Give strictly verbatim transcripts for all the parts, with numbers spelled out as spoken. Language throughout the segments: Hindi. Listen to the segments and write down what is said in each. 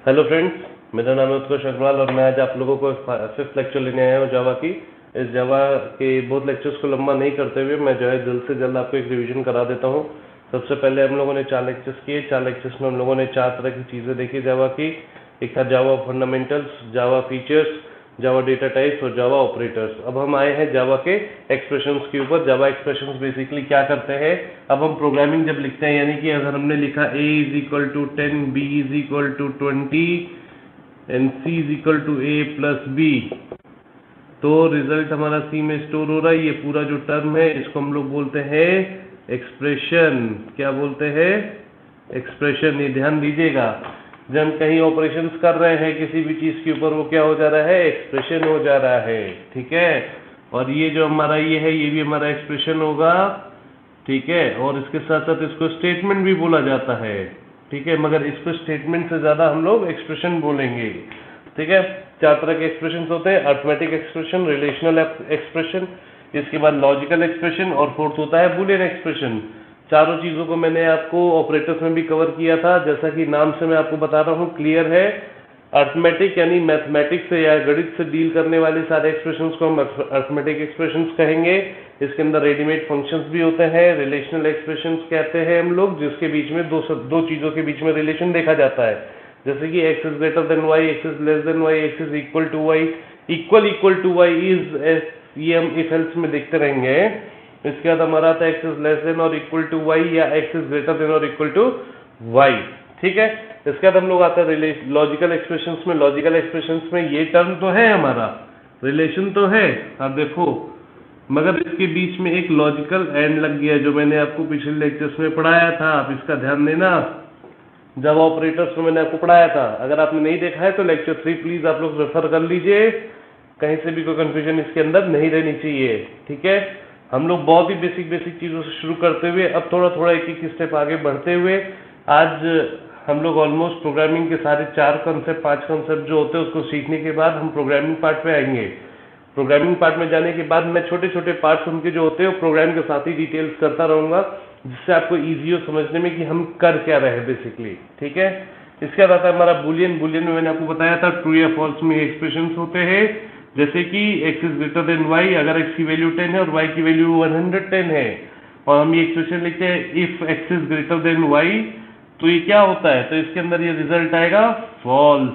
हेलो फ्रेंड्स, मेरा नाम है उत्कर्ष अग्रवाल और मैं आज आप लोगों को फिफ्थ लेक्चर लेने आया हूँ जावा की। इस जावा के बहुत लेक्चर्स को लंबा नहीं करते हुए मैं जो है जल्द से जल्द आपको एक रिवीजन करा देता हूँ। सबसे पहले हम लोगों ने चार लेक्चर्स किए। चार लेक्चर्स में हम लोगों ने चार तरह की चीज़ें देखी जावा की। एक था Java fundamentals, Java features, Java data types और जावा ऑपरेटर्स। अब हम आए हैं जावा के एक्सप्रेशंस के ऊपर। जावा एक्सप्रेशंस बेसिकली क्या करते हैं, अब हम प्रोग्रामिंग जब लिखते हैं, यानी कि अगर हमने लिखा a is equal to ten, B is equal to twenty and C is equal to A plus B, तो रिजल्ट हमारा सी में स्टोर हो रहा है। ये पूरा जो टर्म है इसको हम लोग बोलते हैं एक्सप्रेशन। क्या बोलते हैं? एक्सप्रेशन। ये ध्यान दीजिएगा, जब हम कहीं ऑपरेशंस कर रहे हैं किसी भी चीज के ऊपर, वो क्या हो जा रहा है? एक्सप्रेशन हो जा रहा है। ठीक है, और ये जो हमारा ये है ये भी हमारा एक्सप्रेशन होगा। ठीक है, और इसके साथ साथ इसको स्टेटमेंट भी बोला जाता है। ठीक है, मगर इसको स्टेटमेंट से ज्यादा हम लोग एक्सप्रेशन बोलेंगे। ठीक है, चार तरह के एक्सप्रेशन होते हैं, अर्थमेटिक एक्सप्रेशन, रिलेशनल एक्सप्रेशन, इसके बाद लॉजिकल एक्सप्रेशन और फोर्थ होता है बूलियन एक्सप्रेशन। चारों चीजों को मैंने आपको ऑपरेटर्स में भी कवर किया था। जैसा कि नाम से मैं आपको बता रहा हूँ, क्लियर है? अर्थमेटिक यानी मैथमेटिक्स से या गणित से डील करने वाले सारे एक्सप्रेशंस को हम अर्थमेटिक एक्सप्रेशंस कहेंगे। इसके अंदर रेडीमेड फंक्शंस भी होते हैं। रिलेशनल एक्सप्रेशंस कहते हैं हम लोग जिसके बीच में दो दो चीजों के बीच में रिलेशन देखा जाता है, जैसे कि X is greater than Y, X is less than Y, X is equal to Y, equal equal to Y is, ये हम इफ एल्स में देखते रहेंगे। इसके बाद हमारा आता है एक्स इज लेस देन और इक्वल टू वाई या एक्स इज ग्रेटर देन और इक्वल टू वाई। ठीक है, इसके बाद हम लोग आते हैं लॉजिकल एक्सप्रेशंस में। लॉजिकल एक्सप्रेशंस में ये टर्म तो है हमारा, रिलेशन तो है, आप देखो, मगर इसके बीच में एक लॉजिकल एंड लग गया जो मैंने आपको पिछले लेक्चर्स में पढ़ाया था। आप इसका ध्यान देना, जावा ऑपरेटर्स में मैंने आपको पढ़ाया था। अगर आपने नहीं देखा है तो लेक्चर थ्री प्लीज आप लोग रेफर कर लीजिए, कहीं से भी कोई कंफ्यूजन इसके अंदर नहीं रहनी चाहिए। ठीक है, हम लोग बहुत ही बेसिक बेसिक चीजों से शुरू करते हुए अब थोड़ा थोड़ा एक एक स्टेप आगे बढ़ते हुए आज हम लोग ऑलमोस्ट प्रोग्रामिंग के सारे चार कंसेप्ट, पांच कंसेप्ट जो होते हैं उसको सीखने के बाद हम प्रोग्रामिंग पार्ट पे आएंगे। प्रोग्रामिंग पार्ट में जाने के बाद मैं छोटे छोटे पार्ट्स उनके जो होते हैं वो प्रोग्राम के साथ ही डिटेल्स करता रहूंगा, जिससे आपको ईजी हो समझने में कि हम कर क्या रहे हैं बेसिकली। ठीक है, इसके बाद आता है हमारा बुलियन। बुलियन में मैंने आपको बताया था ट्रू या फॉल्स में एक्सप्रेशन होते हैं, जैसे कि x is greater than y, अगर x की वैल्यू टेन है और y की वैल्यू वन हंड्रेड टेन है और हम ये एक्सप्रेशन लिखते हैं if x is greater than y, तो ये क्या होता है? तो इसके अंदर ये रिजल्ट आएगा फॉल्स।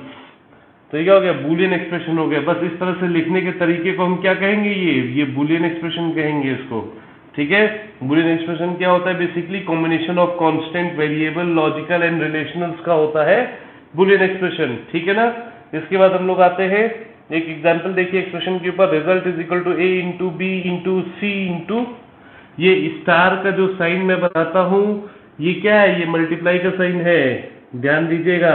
तो ये क्या हो गया? बूलियन एक्सप्रेशन हो गया। बस इस तरह से लिखने के तरीके को हम क्या कहेंगे? ये ये बूलियन एक्सप्रेशन कहेंगे इसको। ठीक है, बूलियन एक्सप्रेशन क्या होता है? Basically combination of constant, variable, logical and relationals का होता है बूलियन एक्सप्रेशन। ठीक है ना। इसके बाद हम लोग आते हैं, एक एग्जांपल देखिए एक्सप्रेशन के ऊपर, result is equal to A into B into C into, ये स्टार का जो साइन मैं बताता हूं ये क्या है? ये मल्टीप्लाई का साइन है, ध्यान दीजिएगा,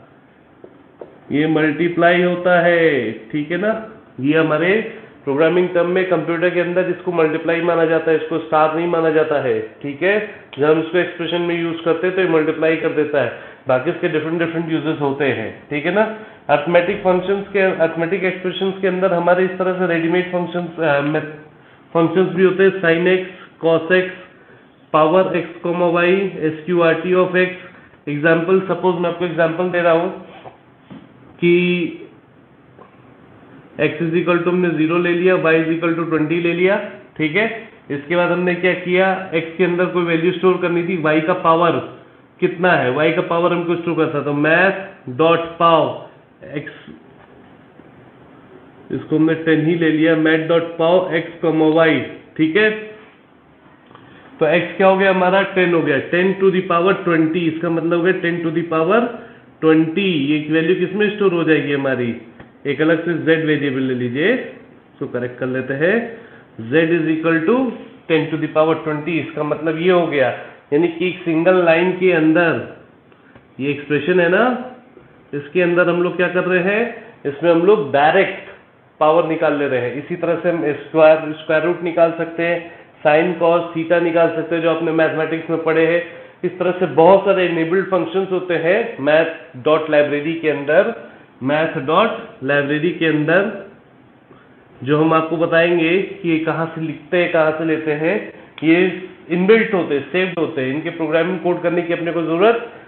ये मल्टीप्लाई होता है। ठीक है ना, ये हमारे प्रोग्रामिंग टर्म में कंप्यूटर के अंदर इसको मल्टीप्लाई माना जाता है, इसको स्टार नहीं माना जाता है। ठीक है, जब हम इसको एक्सप्रेशन में यूज करते हैं तो ये मल्टीप्लाई कर देता है, बाकी इसके डिफरेंट डिफरेंट यूजेस होते हैं। ठीक है ना। अर्थमेटिक फंक्शंस के, अर्थमेटिक एक्सप्रेशंस के अंदर हमारे इस तरह से रेडीमेड फंक्शंस फंक्शंस भी होते हैं, sine X, cos X, power X comma Y, SQRT of X. Example, suppose मैं आपको एग्जाम्पल दे रहा हूं कि x इज इक्वल टू हमने जीरो ले लिया, y is equal to twenty ले लिया। ठीक है, इसके बाद हमने क्या किया, x के अंदर कोई वैल्यू स्टोर करनी थी, y का पावर कितना है, y का पावर हमको स्टोर करता, तो मैथ डॉट पाव x, इसको हमने टेन ही ले लिया, math dot pow x comma Y. ठीक है, तो x क्या हो गया हमारा? टेन हो गया, ten to the power twenty, इसका मतलब हो गया ten to the power twenty. ये वैल्यू किसमें स्टोर हो जाएगी हमारी? एक अलग से z वेरिएबल ले लीजिए, इसको करेक्ट कर लेते हैं, z is equal to ten to the power twenty. इसका मतलब ये हो गया, यानी कि एक सिंगल लाइन के अंदर ये एक्सप्रेशन है ना, इसके अंदर हम लोग क्या कर रहे हैं, इसमें हम लोग डायरेक्ट पावर निकाल ले रहे हैं। इसी तरह से हम स्क्वायर स्क्वायर रूट निकाल सकते हैं, साइन कॉस थीटा निकाल सकते हैं, जो आपने मैथमेटिक्स में पढ़े हैं। इस तरह से बहुत सारे इनेबल्ड फंक्शंस होते हैं मैथ डॉट लाइब्रेरी के अंदर, मैथ डॉट लाइब्रेरी के अंदर, जो हम आपको बताएंगे कि ये कहाँ से लिखते हैं, कहाँ से लेते हैं। ये इनबिल्ट होते हैं, सेव्ड होते हैं, इनके प्रोग्रामिंग कोड करने की अपने को जरूरत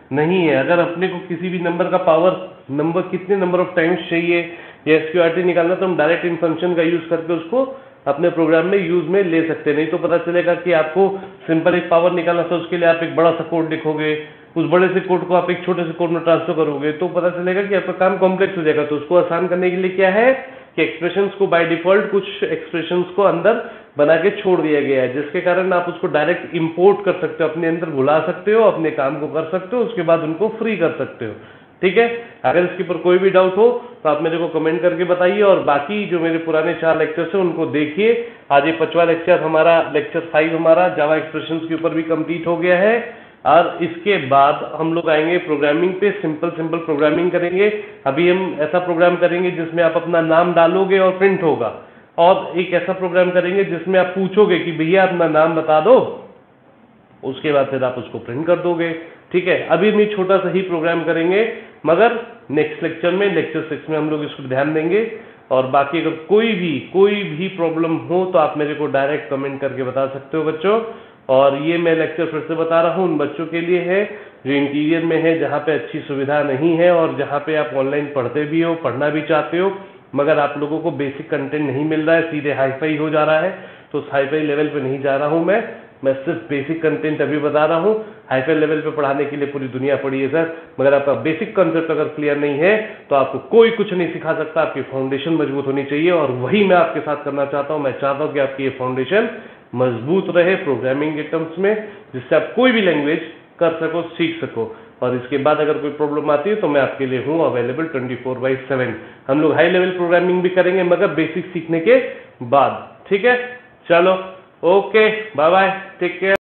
नहीं है। अगर अपने को किसी भी नंबर का पावर नंबर कितने नंबर ऑफ टाइम्स चाहिए या एसक्यूआरटी निकालना, तो हम डायरेक्ट इन फंक्शन का यूज करके उसको अपने प्रोग्राम में यूज में ले सकते हैं। नहीं तो पता चलेगा कि आपको सिंपल एक पावर निकालना था, उसके लिए आप एक बड़ा सा कोड लिखोगे, उस बड़े से कोड को आप एक छोटे से कोड में ट्रांसफर करोगे तो पता चलेगा कि आपका काम कॉम्प्लेक्स हो जाएगा। तो उसको आसान करने के लिए क्या है कि एक्सप्रेशंस को बाय डिफॉल्ट कुछ एक्सप्रेशंस को अंदर बना के छोड़ दिया गया है, जिसके कारण आप उसको डायरेक्ट इंपोर्ट कर सकते हो, अपने अंदर बुला सकते हो, अपने काम को कर सकते हो, उसके बाद उनको फ्री कर सकते हो। ठीक है, अगर इसके ऊपर कोई भी डाउट हो तो आप मेरे को कमेंट करके बताइए, और बाकी जो मेरे पुराने चार लेक्चर्स हैं उनको देखिए। आज ये पांचवा लेक्चर हमारा लेक्चर फाइव हमारा जावा एक्सप्रेशंस के ऊपर भी कंप्लीट हो गया है, और इसके बाद हम लोग आएंगे प्रोग्रामिंग पे। सिंपल सिंपल प्रोग्रामिंग करेंगे। अभी हम ऐसा प्रोग्राम करेंगे जिसमें आप अपना नाम डालोगे और प्रिंट होगा, और एक ऐसा प्रोग्राम करेंगे जिसमें आप पूछोगे कि भैया अपना नाम बता दो, उसके बाद फिर आप उसको प्रिंट कर दोगे। ठीक है, अभी भी छोटा सा ही प्रोग्राम करेंगे, मगर नेक्स्ट लेक्चर में लेक्चर सिक्स में हम लोग इसको ध्यान देंगे। और बाकी अगर कोई भी कोई भी प्रॉब्लम हो तो आप मेरे को डायरेक्ट कमेंट करके बता सकते हो बच्चों। और ये मैं लेक्चर फिर से बता रहा हूँ उन बच्चों के लिए है जो इंटीरियर में है, जहाँ पे अच्छी सुविधा नहीं है और जहाँ पे आप ऑनलाइन पढ़ते भी हो, पढ़ना भी चाहते हो, मगर आप लोगों को बेसिक कंटेंट नहीं मिल रहा है, सीधे हाईफाई हो जा रहा है। तो उस हाईफाई लेवल पे नहीं जा रहा हूँ मैं मैं सिर्फ बेसिक कंटेंट अभी बता रहा हूँ। हाईफाई लेवल पे पढ़ाने के लिए पूरी दुनिया पड़ी है सर, मगर आपका बेसिक कंसेप्ट अगर क्लियर नहीं है तो आपको कोई कुछ नहीं सिखा सकता। आपकी फाउंडेशन मजबूत होनी चाहिए, और वही मैं आपके साथ करना चाहता हूँ। मैं चाहता हूँ कि आपकी ये फाउंडेशन मजबूत रहे प्रोग्रामिंग के टर्म्स में, जिससे आप कोई भी लैंग्वेज कर सको, सीख सको। और इसके बाद अगर कोई प्रॉब्लम आती है तो मैं आपके लिए हूँ available twenty four by seven. हम लोग हाई लेवल प्रोग्रामिंग भी करेंगे, मगर बेसिक सीखने के बाद। ठीक है, चलो okay, bye bye, take care.